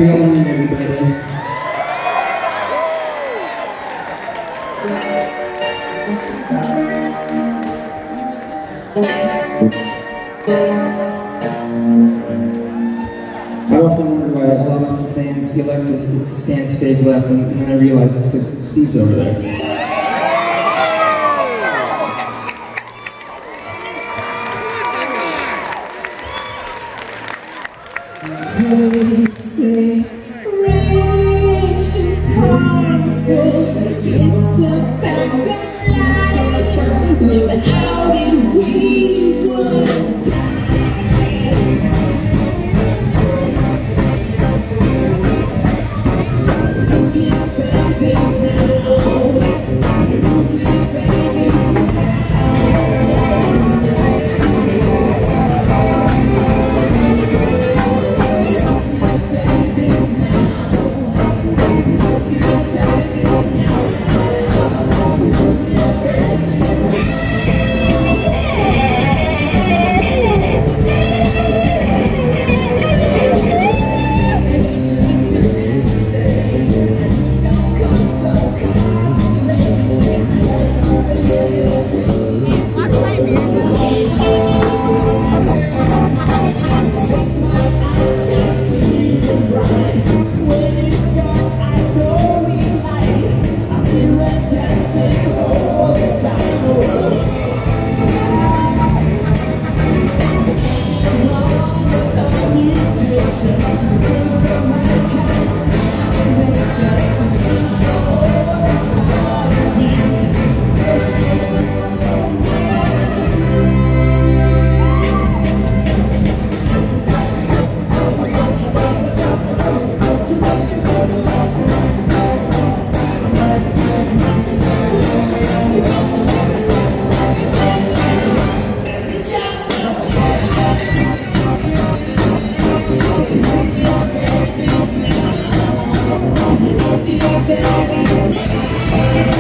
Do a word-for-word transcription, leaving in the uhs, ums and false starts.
Happy Halloween, everybody. I often wonder why a lot of fans get like to stand stage left, and, and then I realize it's because Steve's over there. They say ration's harmful. It's a bag of lies living out in Weedwood. Baby.